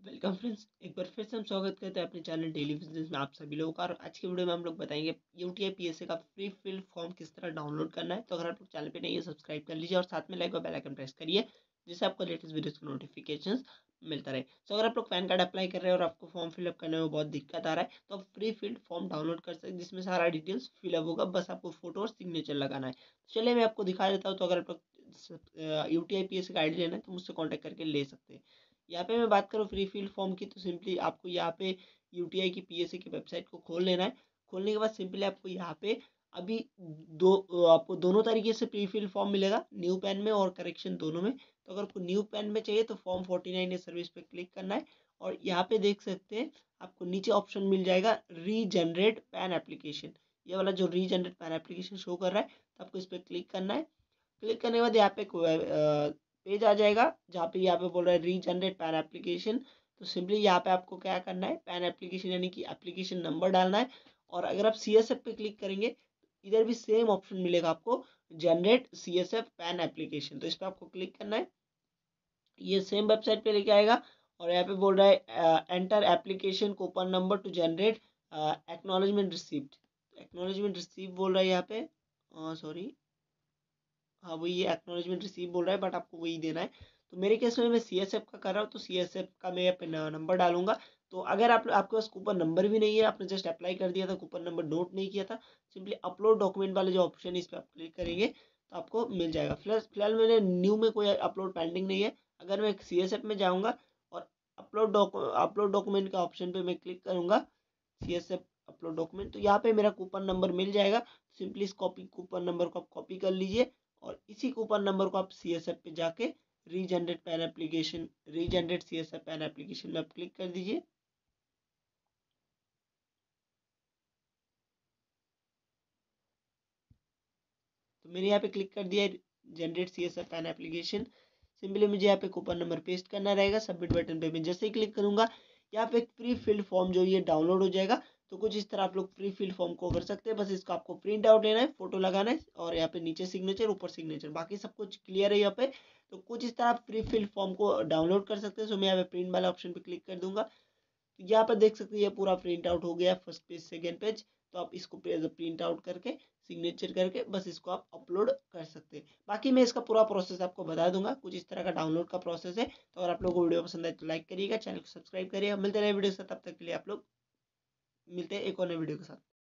Welcome friends, एक बार फिर से हम स्वागत करते हैं अपने चैनल डेली बिजनेस में आप सभी लोगों का। और आज की वीडियो में हम लोग बताएंगे यूटीआई पीएसए का फ्री फिल फॉर्म किस तरह डाउनलोड करना है। तो अगर आप लोग चैनल पे नहीं है, सब्सक्राइब कर लीजिए और साथ में लाइक और बेल आइकन प्रेस करिए, जिससे आपको लेटेस्ट वीडियोस का नोटिफिकेशन मिलता रहे। तो अगर आप लोग पैन कार्ड अप्लाई कर रहे हैं और आपको फॉर्म फिलअप करने में बहुत दिक्कत आ रहा है, तो आप फ्री फिल्ड फॉर्म डाउनलोड कर सकते हैं, जिसमें सारा डिटेल्स फिलअप होगा, बस आपको फोटो और सिग्नेचर लगाना है। चलिए मैं आपको दिखा देता हूँ। तो अगर आप लोग यूटीआई पीएसए का आईडी लेना है तो मुझसे कॉन्टैक्ट करके ले सकते हैं। यहाँ पे मैं बात करूँ फ्री फील्ड फॉर्म की, तो सिंपली आपको यहाँ पे यूटीआई की पीएसए की वेबसाइट को खोल लेना है। खोलने के बाद सिंपली आपको यहाँ पे अभी आपको दोनों तरीके से प्री फिल फॉर्म मिलेगा, न्यू पैन में और करेक्शन दोनों में। तो अगर आपको न्यू पैन में चाहिए तो फॉर्म 49 सर्विस पे क्लिक करना है। और यहाँ पे देख सकते हैं आपको नीचे ऑप्शन मिल जाएगा रीजनरेट पैन एप्लीकेशन। ये वाला जो रीजनरेट पैन एप्लीकेशन शो कर रहा है, तो आपको इस पर क्लिक करना है। क्लिक करने के बाद यहाँ पे पेज आ जाएगा, जहाँ पे यहाँ पे बोल रहा है रीजनरेट पैन एप्लीकेशन। तो सिंपली यहाँ पे आपको क्या करना है, पैन एप्लीकेशन यानी कि एप्लीकेशन नंबर डालना है। और अगर आप CSF पे क्लिक करेंगे, इधर भी सेम ऑप्शन मिलेगा आपको, जनरेट CSF पैन एप्लीकेशन। तो इस पर आपको क्लिक करना है, ये सेम वेबसाइट पे लेके आएगा। और यहाँ पे बोल रहा है enter application coupon number to generate acknowledgement receipt. Acknowledgement receipt बोल रहा है यहाँ पे, सॉरी, हाँ वही ये एक्नॉलेजमेंट रिसीव बोल रहा है, बट आपको वही देना है। तो मेरे केस में मैं CSF का कर रहा हूँ, तो CSF का मैं अपना नंबर डालूंगा। तो अगर आपके पास कूपन नंबर भी नहीं है, आपने जस्ट अप्लाई कर दिया था, कूपन नंबर नोट नहीं किया था, सिंपली अपलोड डॉक्यूमेंट वाले जो ऑप्शन है इस पर आप क्लिक करेंगे तो आपको मिल जाएगा। फिलहाल मेरे न्यू में कोई अपलोड पेंडिंग नहीं है। अगर मैं CSF में जाऊँगा और अपलोड डॉक्यूमेंट का ऑप्शन पे मैं क्लिक करूँगा, CSF अपलोड डॉक्यूमेंट, तो यहाँ पे मेरा कूपन नंबर मिल जाएगा। सिंपली इस कूपन नंबर को आप कॉपी कर लीजिए और इसी कूपन नंबर को आप CSF पे जाके रीजनरेट CSF पैन एप्लीकेशन में आप क्लिक कर दीजिए। तो मैंने यहाँ पे क्लिक कर दिया generate CSF PAN application. Simply मुझे यहाँ पे कूपन नंबर पेस्ट करना रहेगा। सबमिट बटन पे मैं जैसे ही क्लिक करूंगा, यहाँ पे एक प्री फिल्ड फॉर्म जो ये डाउनलोड हो जाएगा। तो कुछ इस तरह आप लोग प्री फिल्ड फॉर्म को कर सकते हैं। बस इसको आपको प्रिंट आउट लेना है, फोटो लगाना है और यहाँ पे नीचे सिग्नेचर, ऊपर सिग्नेचर, बाकी सब कुछ क्लियर है यहाँ पे। तो कुछ इस तरह आप प्री फिल्ड फॉर्म को डाउनलोड कर सकते हैं। सो मैं यहाँ पे प्रिंट वाला ऑप्शन पे क्लिक कर दूंगा। यहाँ पर देख सकते हैं ये पूरा प्रिंट आउट हो गया, फर्स्ट पेज सेकेंड पेज। तो आप इसको प्रिंट आउट करके सिग्नेचर करके बस इसको आप अपलोड कर सकते हैं। बाकी मैं इसका पूरा प्रोसेस आपको बता दूंगा, कुछ इस तरह का डाउनलोड का प्रोसेस है। तो अगर आप लोगों को वीडियो पसंद आए तो लाइक करिएगा, चैनल को सब्सक्राइब करिएगा। मिलते रहे वीडियो के साथ, तब तक के लिए आप लोग मिलते हैं एक और नए वीडियो के साथ।